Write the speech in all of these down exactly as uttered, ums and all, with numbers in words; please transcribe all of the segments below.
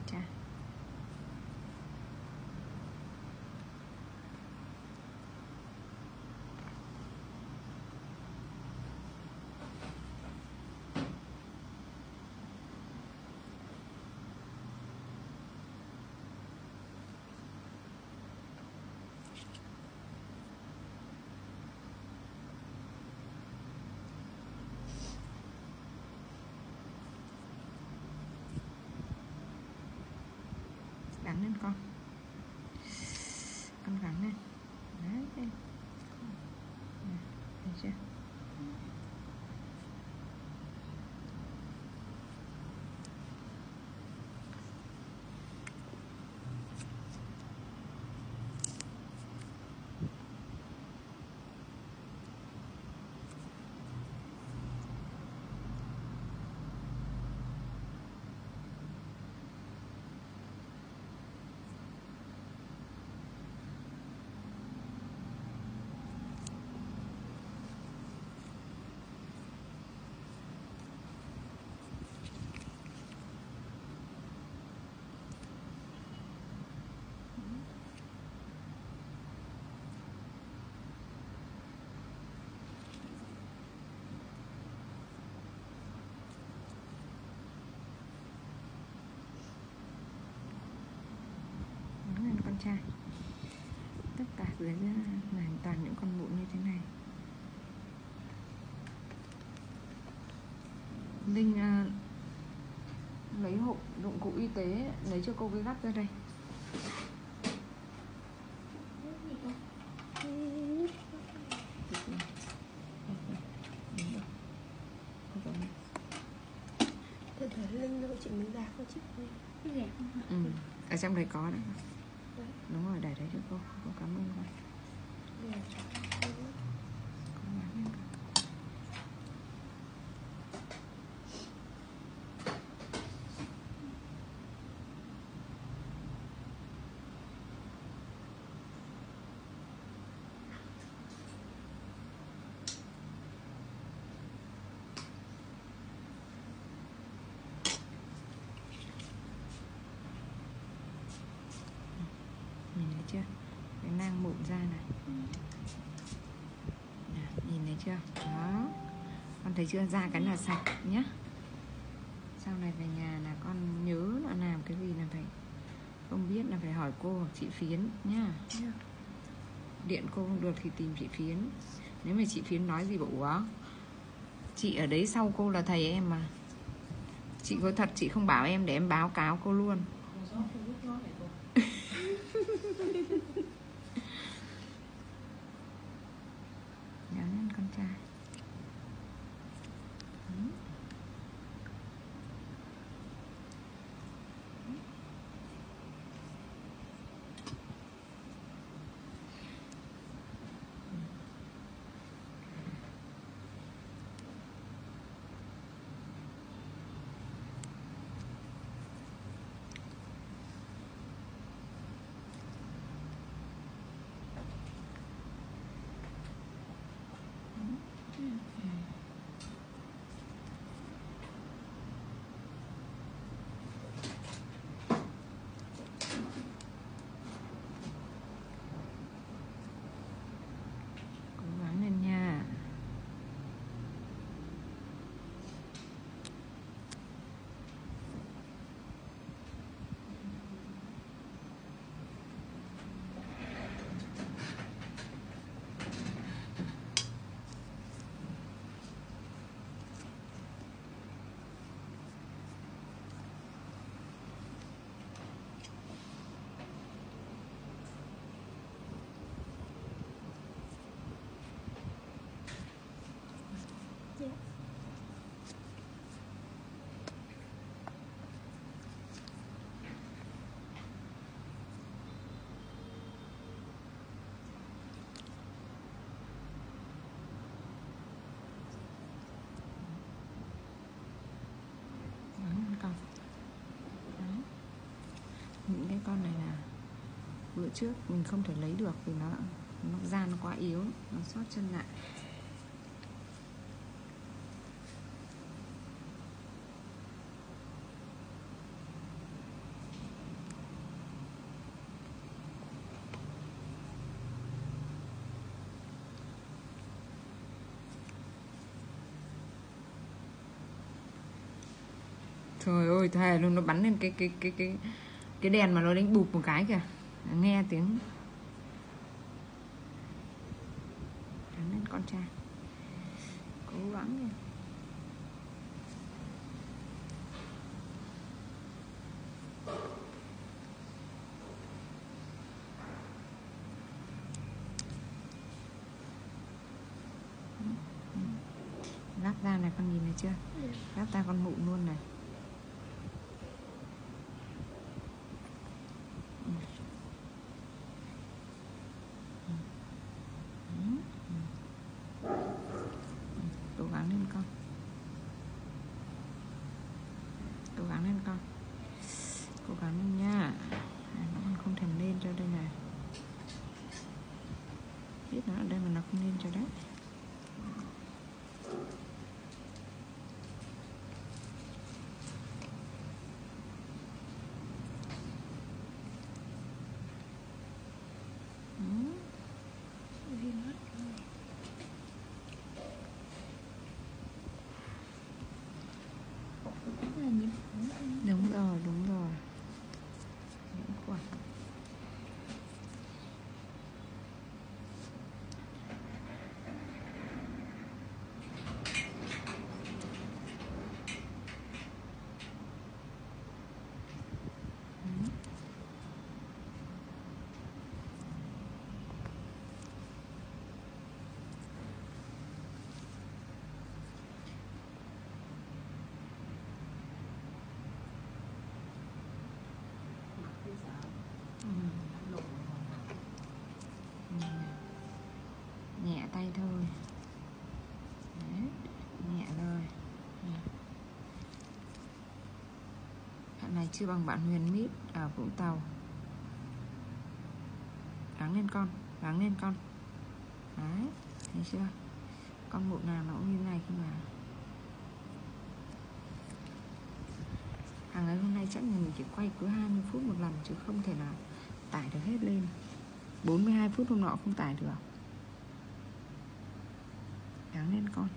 cha. Gắn lên con. Con gắn lên. Đấy, đây. Thấy chưa? Con trai, tất cả dưới là toàn những con mụn như thế này. Linh uh, lấy hộp dụng cụ y tế lấy cho cô cái gắp ra đây. Linh đâu chị mình ra có chiếc rẻ không hả? Ừ, ở trong đây có đấy. Đúng rồi, để đấy cho cô. Cô cảm ơn con. Nhìn thấy chưa? Cái nang mụn ra này. Nhìn thấy chưa? Đó. Con thấy chưa? Da cái là sạch nhá. Sau này về nhà là con nhớ là làm cái gì là phải không biết là phải hỏi cô hoặc chị Phiến nhá. Điện cô không được thì tìm chị Phiến. Nếu mà chị Phiến nói gì bảo ủa, chị ở đấy sau cô là thầy em mà. Chị có thật chị không bảo em để em báo cáo cô luôn. Nhớ lên con trai. Những cái con này là bữa trước mình không thể lấy được vì nó nó da nó quá yếu, nó sót chân lại. Trời ơi, thề luôn, nó bắn lên cái cái cái cái cái đèn mà nó đánh bụp một cái kìa. Nghe tiếng. Gắng lên con trai. Cố gắng đi. Lắp ra này, con nhìn thấy chưa? Lắp ra con mụ luôn này. Cố gắng lên con. Cố gắng lên con. Cố gắng lên nha. À, nó còn không thèm lên cho đây này. Biết nó ở đây mà nó không lên cho đấy. Đúng rồi, đúng rồi. Nhiễm khuẩn. Nhẹ tay thôi. Đấy, nhẹ rồi. Bạn này chưa bằng bạn Huyền Mít ở Vũng Tàu. Gắng lên con, gắng lên con. Đấy, thấy chưa? Con mụ nào nó cũng như này khi mà. Hàng ấy hôm nay chắc là mình chỉ quay cứ hai mươi phút một lần chứ không thể nào tải được hết lên. bốn mươi hai phút hôm nọ không tải được. Gắng lên con.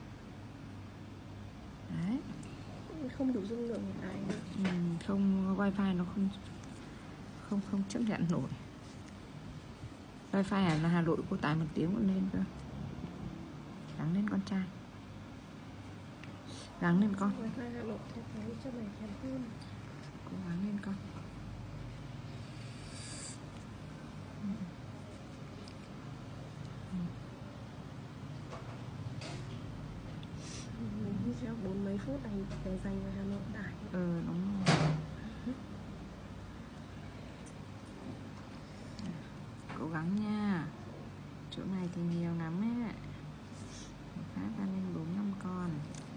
Đấy. Không đủ dung lượng hiện tại nữa. Ừ, không, wifi nó không không không chấp nhận nổi. Wifi ở là Hà Nội cô tải một tiếng còn lên cơ. Gắng lên con trai. Gắng lên con. Wifi Hà Nội thì phải cho mày kém hơn. Cố gắng lên con. Video bốn mấy phút này để dành vào Hà Nội tải. Ừ, đúng rồi. Cố gắng nha. Chỗ này thì nhiều lắm ấy. Phát ra lên bốn năm con.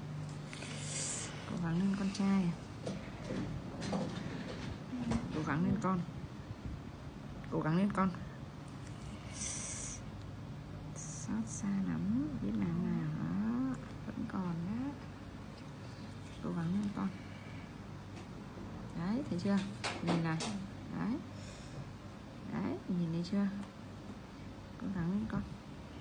Cố gắng lên con trai. Cố gắng lên con. Cố gắng lên con. Xót xa lắm. Biết làm nào đó. Vẫn còn đó. Cố gắng lên con. Đấy, thấy chưa? Nhìn này. Đấy. Đấy, nhìn thấy chưa? Cố gắng lên con.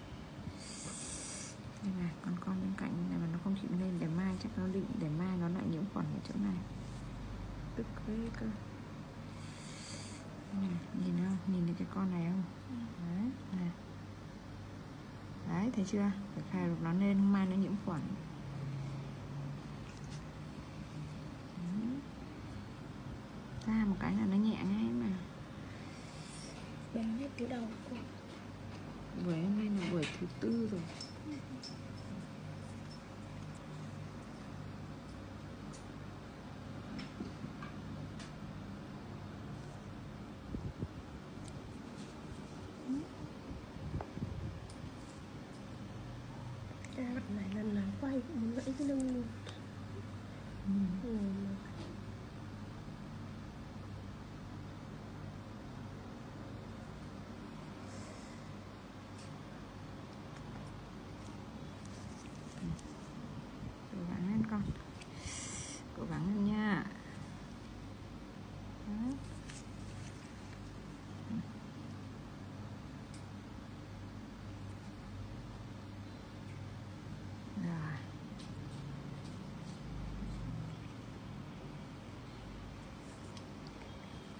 Đây này, con con bên cạnh này mà nó không chịu lên, để mai chắc nó định để mai nó lại nhiễm khuẩn ở chỗ này. Tức ghê cơ. Này, nhìn không? Nhìn thấy cái con này không? Đấy, này. Đấy, thấy chưa? Phải khai nó lên, mai nó nhiễm khuẩn. Ra một cái là nó nhẹ ngay mà. Bé hết cái đầu cô. Buổi hôm nay là buổi thứ tư rồi. Cái bạn này lần nào quay cũng muốn gãy cái lưng luôn. Ừ. Ừ.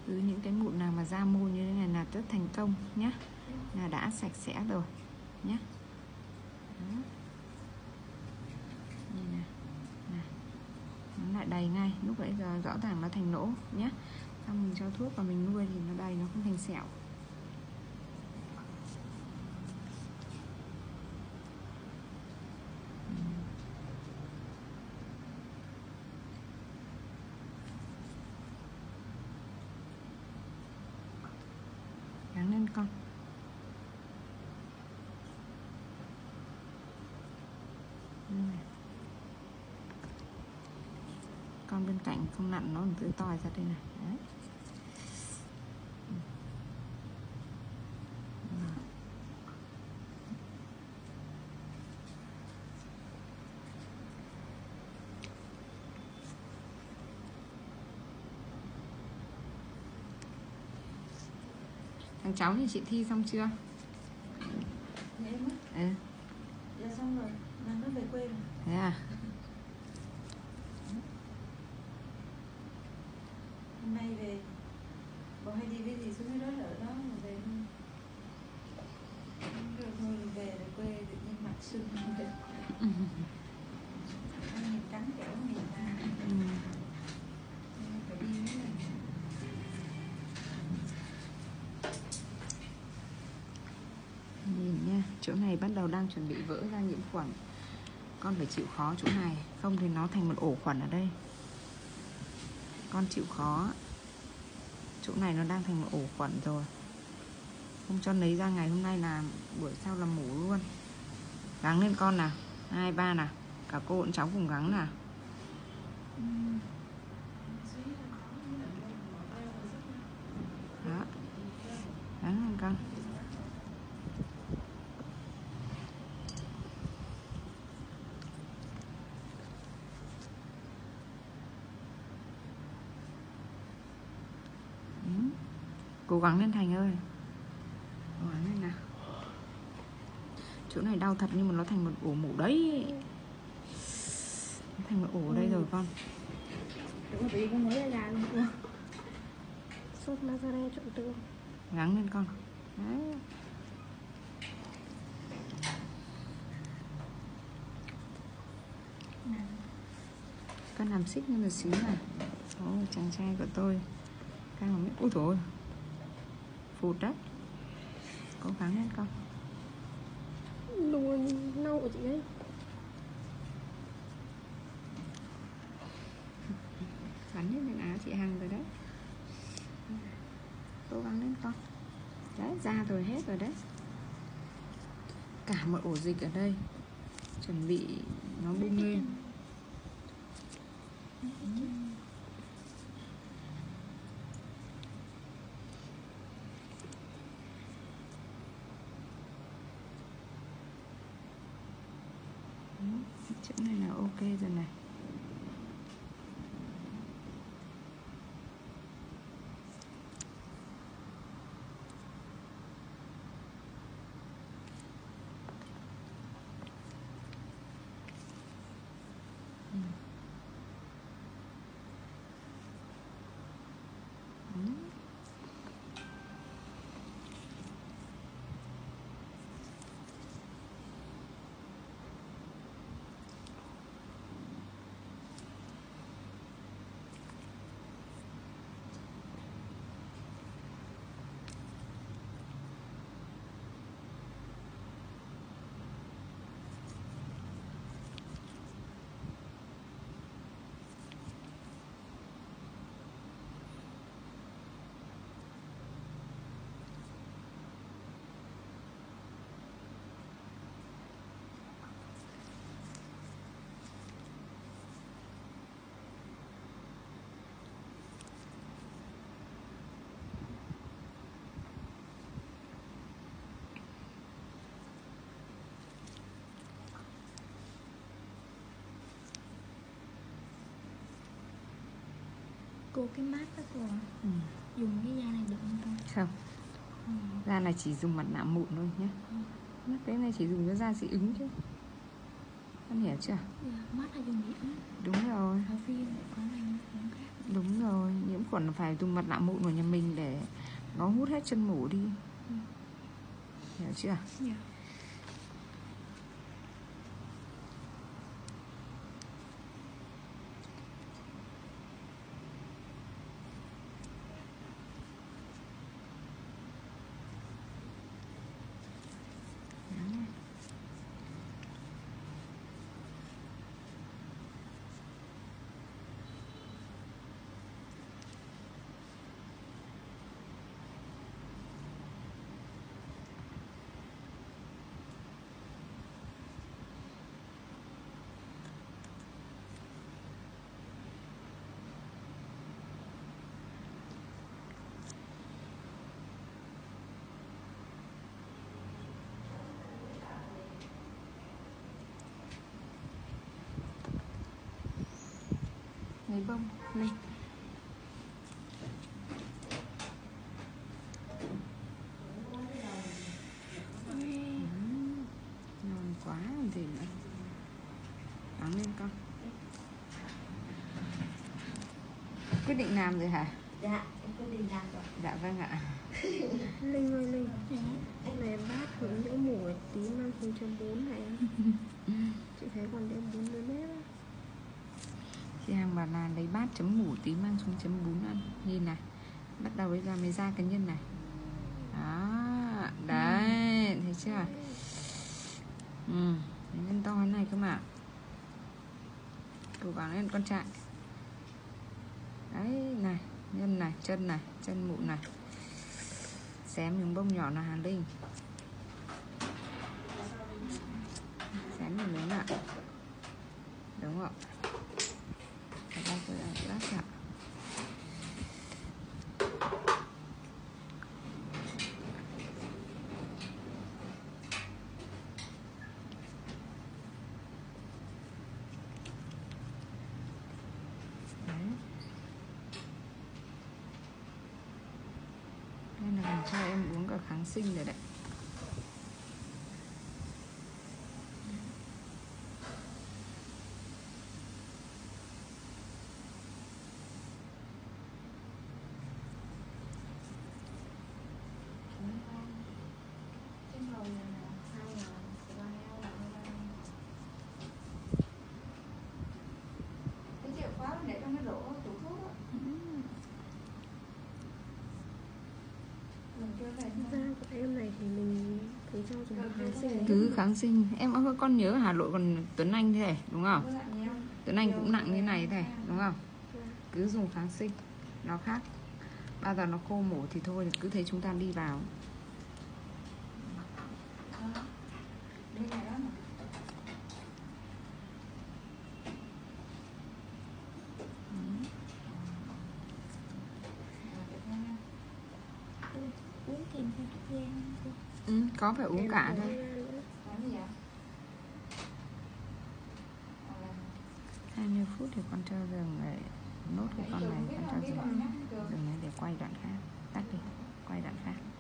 Cứ những cái mụn nào mà da môi như thế này là rất thành công nhé, là đã sạch sẽ rồi nhé. Đó. Nhìn này, này, nó lại đầy ngay. Lúc nãy giờ rõ ràng nó thành nỗ nhé. Xong mình cho thuốc và mình nuôi thì nó đầy, nó không thành sẹo. Gắng lên con. Con bên cạnh không nặn nó tự tòi ra đây này. Đấy. Thằng cháu thì chị thi xong chưa? Em á? Ừ. Dạ xong rồi, mà nó về quê rồi. Thế à? Hôm nay về, bọn hay đi cái gì xuống cái đó ở đó mà về luôn. Rồi thôi về rồi quê tự nhiên mặt sưng về. Nhìn trắng kẻo nhìn ta. Ừ. Phải đi với mình. Nhìn nha, chỗ này bắt đầu đang chuẩn bị vỡ ra nhiễm khuẩn. Con phải chịu khó chỗ này, không thì nó thành một ổ khuẩn ở đây. Con chịu khó. Chỗ này nó đang thành một ổ khuẩn rồi. Không cho lấy ra ngày hôm nay là buổi sau là mổ luôn. Gắng lên con nào. Hai, ba nào. Cả cô und cháu cùng gắng nào. Đó. Gắng lên con. Ừ. Cố gắng lên Thành ơi. Cố gắng lên nào. Chỗ này đau thật nhưng mà nó thành một ổ mủ đấy. Nó thành một ổ ở đây ừ. rồi con. Đúng rồi, vì con mới ra luôn cô. Sốt mazare trộn tương. Gắng lên con. Đấy. Con làm xích lên một xíu nào. Ôi, chàng trai của tôi cao một mét. Ôi trời ơi, phụt đấy. Cố gắng lên con. Luôn nâu của chị ấy. Bắn hết lên áo chị Hằng rồi đấy. Cố gắng lên con. Đấy, ra rồi hết rồi đấy. Cả một ổ dịch ở đây. Chuẩn bị nó bung lên. Chỗ này là ok rồi này. Ừ. Ừ. Cô cái mát đó cô ạ. Ừ. Dùng cái da này được không con? Không. Ừ. Da này chỉ dùng mặt nạ mụn thôi nhé. Ừ. Cái này chỉ dùng cho da dị ứng chứ. Con hiểu chưa? Dạ, mát là dùng dị ứng. Đúng rồi. Ở viên có này không khác. Đúng rồi, nhiễm khuẩn phải dùng mặt nạ mụn của nhà mình để nó hút hết chân mủ đi. Ừ. Hiểu chưa? Dạ. Lấy bông lên. Ngon quá thì nữa. Nắng lên con. Quyết định làm rồi hả? Dạ, em quyết định làm rồi. Dạ vâng ạ. Linh ơi Linh, này bát hướng những mủ ở tí mang không chấm bốn này. Chị thấy còn đem bốn mươi mét á. Chị Hằng bảo là lấy bát chấm mủ tí mang xuống chấm bún ăn. Nhìn này, bắt đầu bây giờ mới ra cái nhân này. Đó, đấy, thấy chưa? Ừ, cái nhân to thế này cơ mà. Cố gắng lên con trai. Đấy, này, nhân này, chân này, chân mụn này. Xém miếng bông nhỏ nào Hà Linh. Xém miếng lớn ạ. Đúng rồi. Thật ra tôi đã lát ạ. Đây là mình cho em uống cả kháng sinh rồi đấy. Da của em này thì mình thấy cho dùng kháng sinh. Cứ kháng sinh. Em có con nhớ Hà Nội còn Tuấn Anh thế này, đúng không? Tuấn Anh cũng nặng như này thế này, đúng không? Cứ dùng kháng sinh, nó khác. Bao giờ nó khô mổ thì thôi, cứ thấy chúng ta đi vào. Uống kèm theo thuốc gan. Ừ, có phải uống cả thôi. Hai mươi phút thì con cho dừng lại nốt cái con này, con cho dừng dừng để quay đoạn khác, tắt đi, quay đoạn khác.